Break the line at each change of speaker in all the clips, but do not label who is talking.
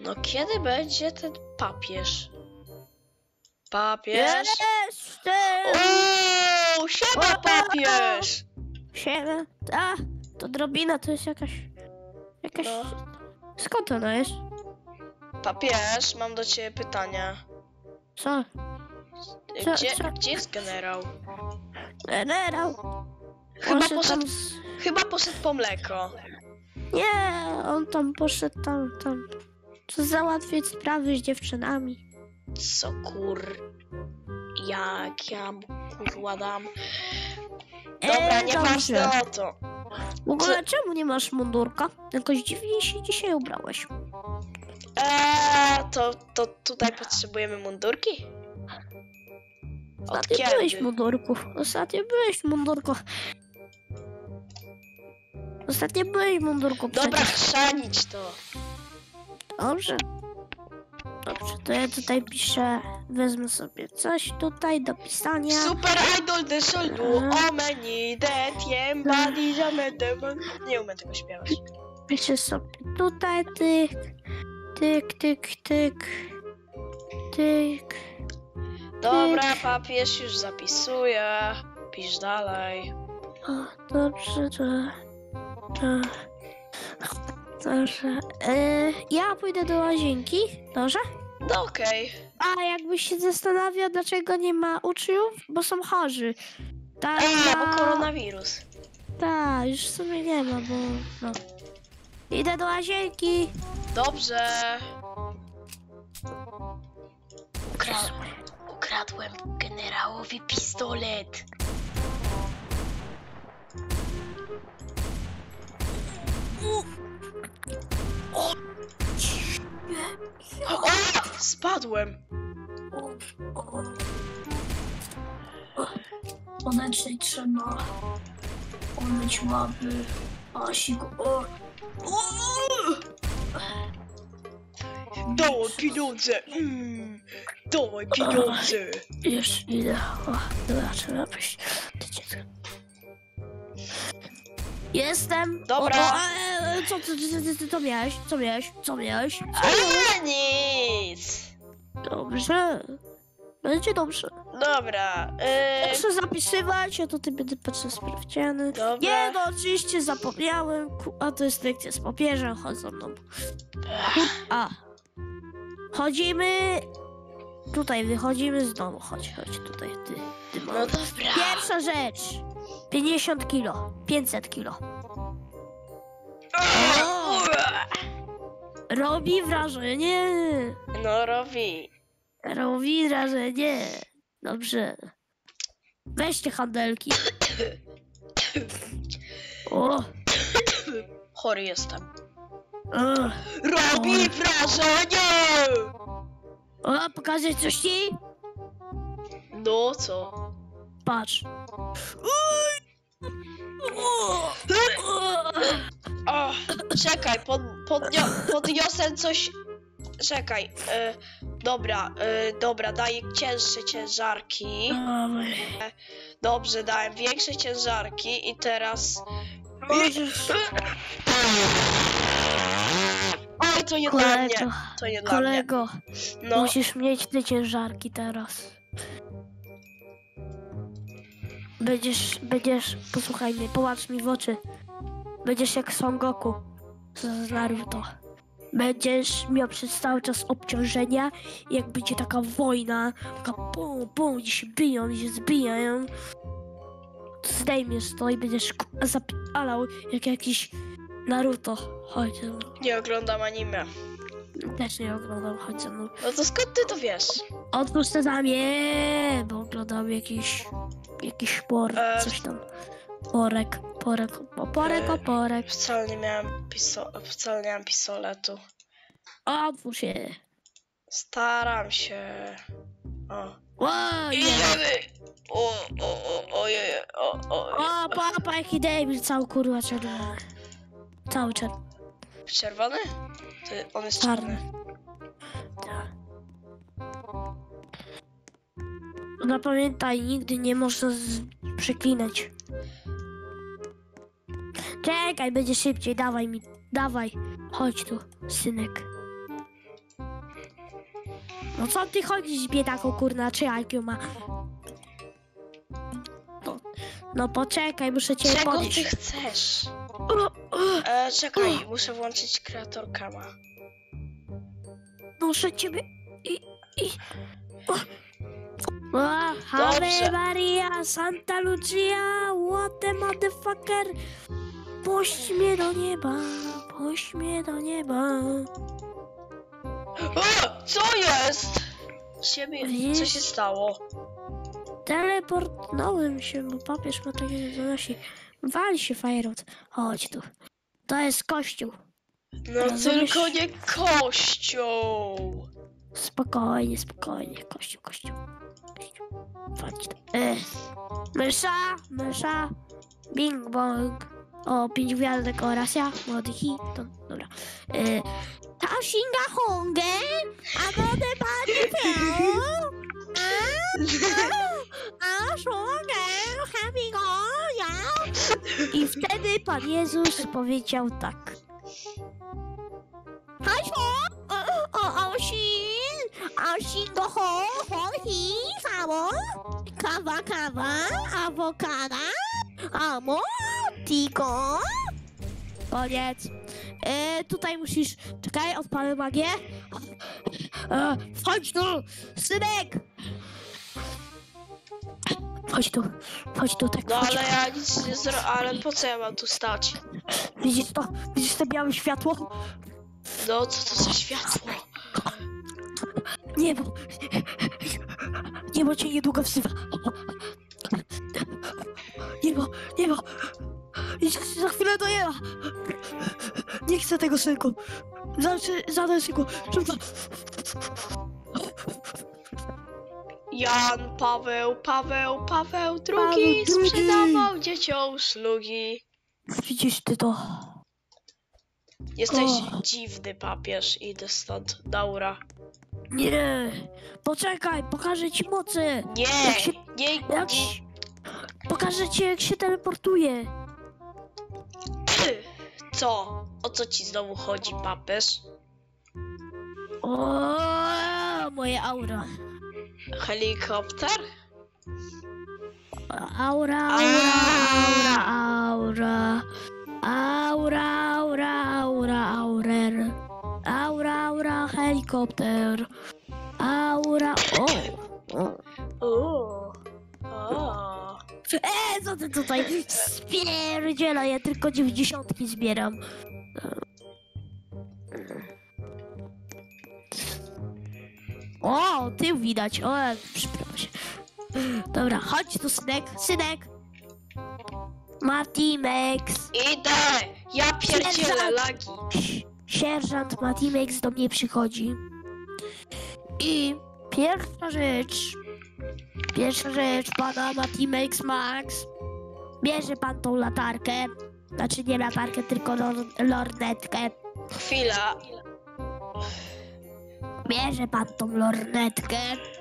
No kiedy będzie ten papież? Papież?
Jestem!
Uuu, siema papież!
Siema. A, to drobina to jest jakaś...
No.
Skąd ona jest?
Papież, mam do ciebie pytania.
Co?
Gdzie jest generał?
Generał.
Chyba chyba poszedł po mleko.
Nie, on tam poszedł tam. Co załatwić sprawy z dziewczynami.
Co jak ja mu kurwa dam. Dobra, nieważne
dobrze.
o to.
W ogóle czemu nie masz mundurka? Jakoś dziwnie się dzisiaj ubrałeś.
To tutaj potrzebujemy mundurki? Od
Ostatnio byłeś w
kiedy?
mundurku. Ostatnio byłeś w mundurku.
Dobra,
przecież.
chrzanić to.
Dobrze, to ja tutaj piszę, wezmę sobie coś tutaj do pisania.
Super idol de soldu, omeni, detiem, badi, zamedem. Nie umiem tego śpiewać.
Piszę sobie tutaj, tyk.
Dobra, papież już zapisuje. Pisz dalej.
O, dobrze, Dobrze. Ja pójdę do łazienki, dobrze?
No okej.
A jakbyś się zastanawiał, dlaczego nie ma uczniów, bo są chorzy.
Bo koronawirus.
Tak, już w sumie nie ma, bo no. Idę do łazienki.
Dobrze. Ukradłem generałowi pistolet. O! Spadłem.
Koniecznie trzeba umyć łapy,
Dawaj pieniądze. Dawaj pieniądze.
Już idę. O, dobra, trzeba pójść do dziecka. Jestem.
Dobra.
Co miałeś?
Nic.
Dobrze. Będzie dobrze.
Dobra.
Muszę zapisywać, ja tutaj będę patrzeć sprawdziany.
Dobra.
Nie, no oczywiście zapomniałem. A to jest lekcja z papieżem, chodź za mną. A. Chodzimy. Tutaj wychodzimy z domu. Chodź tutaj, ty
No
mały.
dobra.
Pierwsza rzecz. 50 kilo. 500 kilo. Robi wrażenie.
No robi.
Robi wrażenie. Dobrze. Weźcie handelki. O.
Chory jestem.
O.
Robi wrażenie!
O, pokażę coś ci?
No co?
Patrz.
O, czekaj, podniosę coś. Czekaj, dobra, daję cięższe ciężarki. Dobrze, dałem większe ciężarki i teraz... Oj, to nie dla mnie, to nie dla mnie.
Kolego,
No,
musisz mieć te ciężarki teraz. Będziesz, posłuchaj mnie, popatrz mi w oczy. Będziesz jak Son Goku z Naruto. Będziesz miał przez cały czas obciążenia i jak będzie taka wojna, taka bum, gdzie się biją i się zbijają, to zdejmiesz to i będziesz zapalał jak jakiś Naruto. Chodź ze mną.
nie oglądam anime.
Też nie oglądam, chodź ze mną.
No to skąd ty to wiesz?
Otwórz te ramię, bo oglądam jakiś porek, coś tam. Porek.
Wcale nie miałem pistoletu.
Otwórz się.
Staram się. O. Idziemy! Ojej,
O, papa, jaki debil, cały kurwa czerwony. Cały czerwony.
Czerwony? On jest
Czarny.
czarny.
Tak. No pamiętaj, nigdy nie można przeklinać. Czekaj, będzie szybciej, dawaj. Chodź tu, synek. No co ty chodzisz, biedaku, kurna, czy IQ ma? No poczekaj, muszę cię
Czego
podnieść.
ty chcesz? Czekaj, muszę włączyć kreator kama.
Muszę ciebie... Ave
Dobrze.
Maria, Santa Lucia, what the motherfucker? Puść mnie do nieba, puść mnie do nieba.
Co jest? Co się stało?
Teleportnąłem się, bo papież ma takie zanosi. Wal się, Fajrot. Chodź tu. To jest kościół.
No
Rozumiesz?
tylko nie kościół.
Spokojnie, spokojnie. Kościół, kościół. Kościół. Chodź tu. Mysza. Bing bong. O, 5 gwiazdek dekoracja. Młody hit. To, dobra. Tashinga honge. A wodę pani piał. A szogę. Happy go. I wtedy Pan Jezus powiedział tak. Osin go ho, hi, samo, kawa, awokada, amo, tiko. Koniec. Tutaj musisz, czekaj, odpalę magię. Wchodź tu, synek. Chodź tu, tak.
No
chodź.
ale ja nic nie zrobię, ale po co ja mam tu stać?
Widzisz to? Widzisz to białe światło?
No co to za światło?
Niebo cię niedługo wzywa. Niebo. Idź za chwilę do nieba. Nie chcę tego, synku. Zadaj, synku. Szybko.
Jan Paweł
Paweł
II
II.
sprzedawał dzieciom szlugi.
Widzisz ty to?
Jesteś
O.
dziwny papież, idę stąd, Daura.
Nie. Poczekaj, pokażę ci mocy. Jak się-
Nie.
Pokażę ci, jak się teleportuje.
Co? O co ci znowu chodzi, papież?
O, moje aura.
Helikopter?
Aura. Aura, helikopter. Aura,
O.
co ty tutaj spierdziela? Ja tylko 90 zbieram. O, tył widać. O, przepraszam. Dobra, chodź tu, synek. Matimex.
Idę! Ja pierdzielę lagi.
Sierżant Matimex do mnie przychodzi. I pierwsza rzecz, pana Matimex Max. Bierze pan tą latarkę. Znaczy nie latarkę, tylko lornetkę.
Chwila.
Bierze pan tą lornetkę.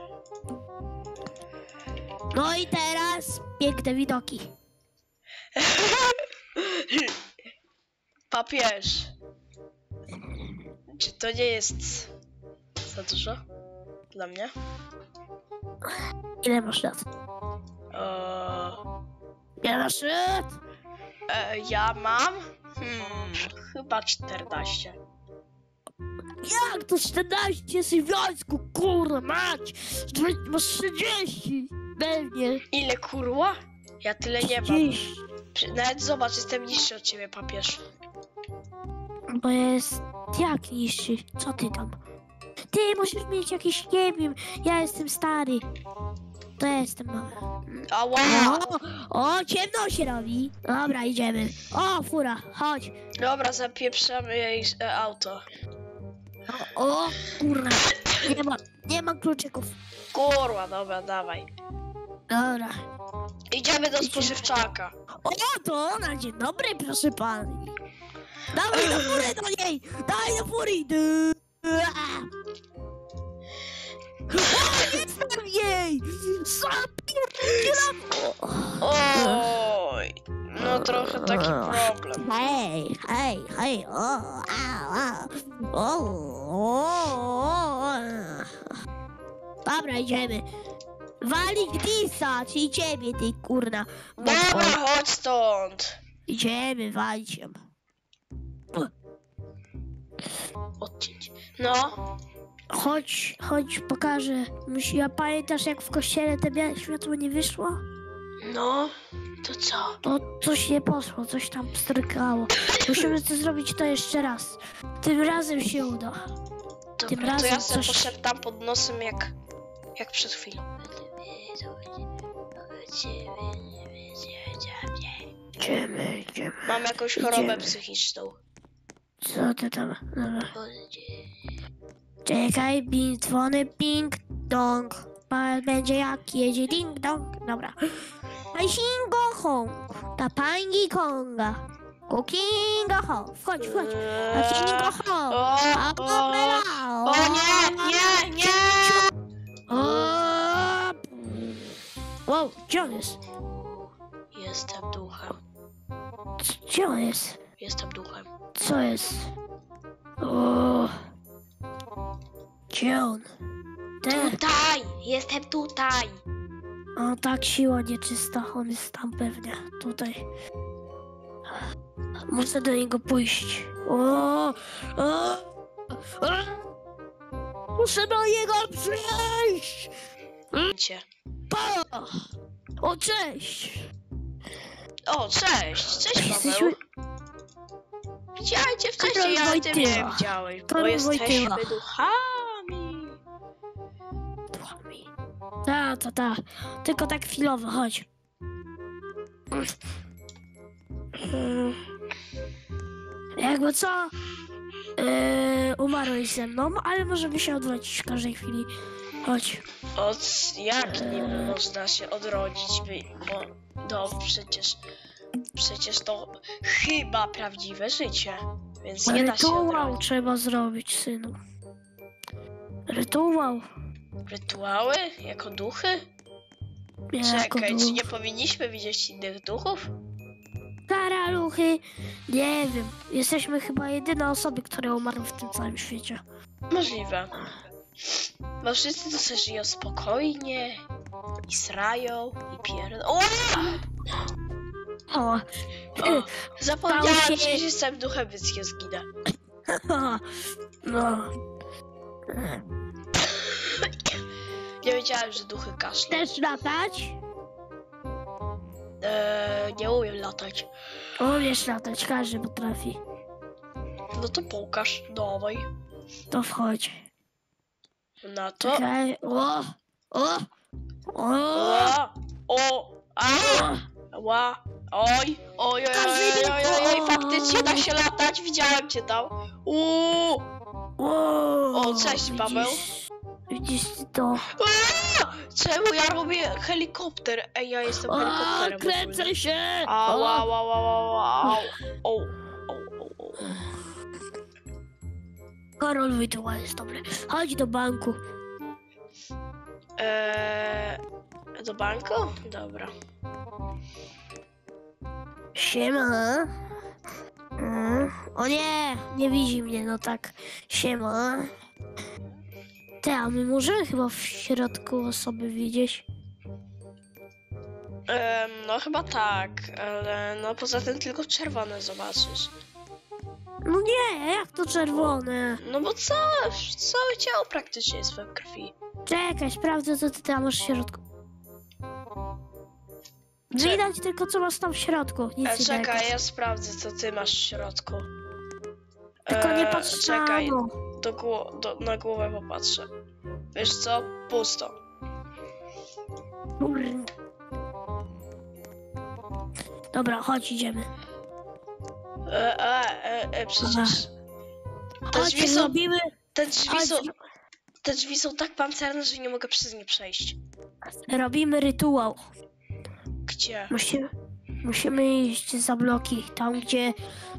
No i teraz piękne widoki.
Papież. Czy to nie jest za dużo dla mnie?
Ile masz lat? Ile masz lat?
Ja mam? Chyba 14.
Jak to 14? Jesteś w wojsku, kurwa mać! Masz 30! Pewnie.
Ile kurwa? Ja tyle nie mam.
30.
Nawet zobacz, jestem niższy od ciebie, papież.
Bo jest... Jak niższy? Co ty tam? Ty musisz mieć jakieś, nie wiem, ja jestem stary. To ja jestem mały.
Ała!
O, ciemno się robi. Dobra, idziemy. O, fura, chodź.
Dobra, zapieprzamy jej auto.
O, kurwa. Nie ma kluczyków.
Kurwa, dobra, dawaj.
Dobra.
Idziemy do spożywczaka.
O, to na dzień dobry, proszę pani. Dawaj do fury do niej! Dawaj do fury! O, nie znam jej! Zapierdzielam!
Oj, no trochę taki problem.
Hej, o. Dobra, idziemy. Walić Disa, czyli ciebie, ty kurna.
Dobra, chodź stąd.
Idziemy, walić ją.
Odcięć. No.
Chodź, pokażę. Ja pamiętasz, jak w kościele te białe światło nie wyszło?
No. To co?
To coś nie poszło, coś tam pstrykało. Musimy to zrobić to jeszcze raz. Tym razem się uda. Tym
Dobra, to
razem
ja sobie
coś-
poszeptam pod nosem jak przed chwilą.
Idziemy.
Mam jakąś chorobę
Idziemy.
psychiczną.
Co ty tam? Dobra. Czekaj, dzwony, ping dong. Będzie jak jedzie ding dong. Dobra. Singo hong. Ta pangi konga. Kukinga ho. Wchodź. A kingo ho. A
O nie!
O. Wow, gdzie on jest?
Jestem duchem.
Gdzie on jest?
Jestem duchem.
Co jest? O. Gdzie on? Ten.
Tutaj! Jestem tutaj!
O, tak, siła nieczysta. On jest tam pewnie. Tutaj. Muszę do niego pójść. O. Muszę do niego przyjść!
Cię.
O, cześć!
O, cześć! Cześć,
Jesteśmy...
Paweł. Widziałem cię wcześniej,
Karol
ale ty mnie
Wojtyła.
widziałeś, bo
Karol
jesteśmy
Wojtyła.
duchami.
Ta. Tylko tak chwilowo, chodź. Jakby co? Umarłeś ze mną, ale możemy się odwrócić w każdej chwili. Chodź.
Jak niby można się odrodzić, bo no przecież to chyba prawdziwe życie, więc nie da się
Rytuał
odrodzić.
trzeba zrobić, synu. Rytuał.
Rytuały? Jako duchy?
Jako
Czekaj,
duch.
czy nie powinniśmy widzieć innych duchów?
Karaluchy. Nie wiem. Jesteśmy chyba jedyne osoby, które umarły w tym całym świecie.
Możliwe. Bo wszyscy to sobie żyją spokojnie i srają i pierdą.
O.
Zapomniałam,
Stał się-
że jestem duchem, więc nie zginę.
No.
Nie wiedziałem, że duchy kaszlą.
Chcesz latać?
Nie umiem latać.
Umiesz latać, każdy potrafi.
No to pokaż, dawaj.
To wchodź.
Na to.
Czekaj. O!
Ła. Oj, faktycznie da się latać, widziałem cię tam. O, cześć, Paweł.
Widzisz to?
Czemu ja robię helikopter? Ej, ja jestem helikopterem. w ogóle.
Kręcę się!
Au.
Karol Wojtyła jest dobry. Chodź do banku.
Do banku? Dobra.
Siema. O nie widzi mnie, no tak. Siema. A my możemy chyba w środku osoby widzieć.
No chyba tak, ale no poza tym tylko czerwone zobaczysz.
No nie, jak to czerwone?
No bo całe ciało praktycznie jest we krwi.
Czekaj, sprawdzę, co ty tam masz w środku. Widać tylko, co masz tam w środku. Nic innego.
Czekaj, ja sprawdzę, co ty masz w środku.
Tylko nie patrz
czekaj,
na no.
na głowę popatrzę. Wiesz co? Pusto.
Dobra, chodź, idziemy.
Przecież te
Chodź,
drzwi są,
robimy...
te drzwi są tak pancerne, że nie mogę przez nie przejść.
Robimy rytuał.
Gdzie?
Musimy iść za bloki, tam gdzie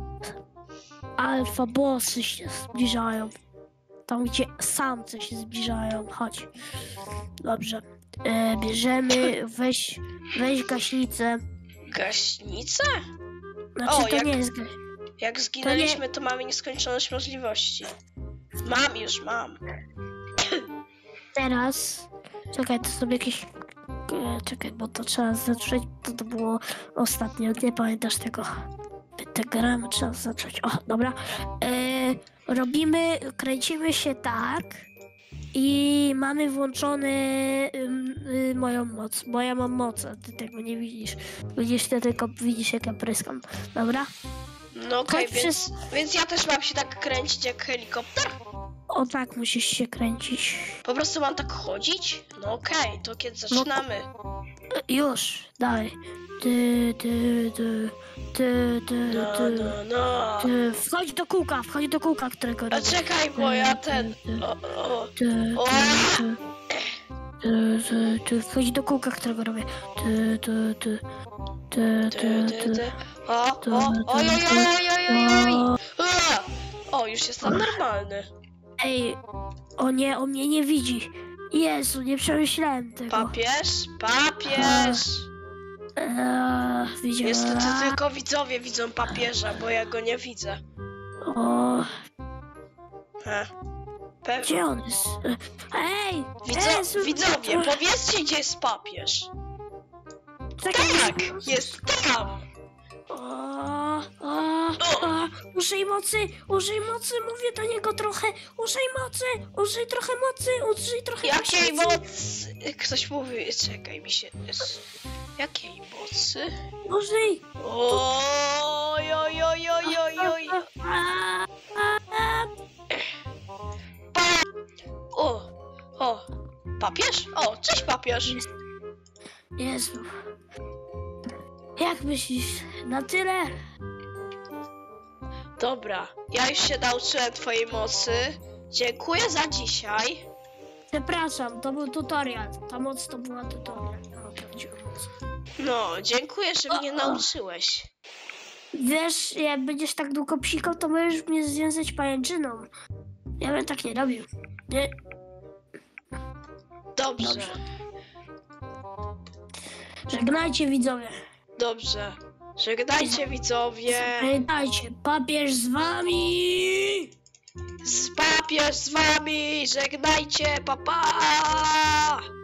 alfa bossy się zbliżają. Tam gdzie samce się zbliżają. Chodź. Dobrze. Bierzemy, weź gaśnicę.
Gaśnicę?
Znaczy
O,
to
jak-
nie jest
Jak zginęliśmy, to mamy nieskończoność możliwości. Mam.
Teraz Czekaj, to sobie jakieś... Czekaj, bo to trzeba zacząć, to było ostatnio, nie pamiętasz tego. Pentagramy trzeba zacząć. O, dobra. Kręcimy się tak i mamy włączony moją moc, bo ja mam moc, a ty tego nie widzisz. Widzisz, ty tylko widzisz, jak ja pryskam. Dobra?
No okej,
Chodź
więc ja też mam się tak kręcić jak helikopter?
O tak, musisz się kręcić.
Po prostu mam tak chodzić? No okej, to kiedy zaczynamy?
Już, dawaj.
No.
Wchodź do kółka, którego
A
robię.
czekaj, bo ja ten... O.
Wchodź do kółka, którego robię.
Ojojojojojoj. O, już jestem normalny.
Ej, o nie, on mnie nie widzi. Jezu, nie przemyślałem tego.
Papież?
Widziałem.
Niestety tylko widzowie widzą papieża, bo ja go nie widzę.
O,
Pewnie.
gdzie on jest? Ej! Jezu,
Widzowie, powiedzcie, gdzie jest papież.
Czekaj,
Tak, jest tam.
Użyj mocy, mówię do niego trochę. Użyj trochę mocy.
Jakiej mocy? Ktoś mówi, czekaj mi się. Jakiej mocy?
Użyj.
Oj. O, papież? O, cześć papież.
Jezu. Jak myślisz? Na tyle?
Dobra, ja już się nauczyłem twojej mocy. Dziękuję za dzisiaj.
Przepraszam, to był tutorial. Ta moc to była tutorial.
No, dziękuję, że mnie nauczyłeś.
Wiesz, jak będziesz tak długo psikał, to możesz mnie związać pajęczyną. Ja bym tak nie robił. Nie.
Dobrze.
Żegnajcie, widzowie.
Dobrze. Żegnajcie widzowie.
Pamiętajcie, papież z wami!
Papież z wami. Żegnajcie, papa.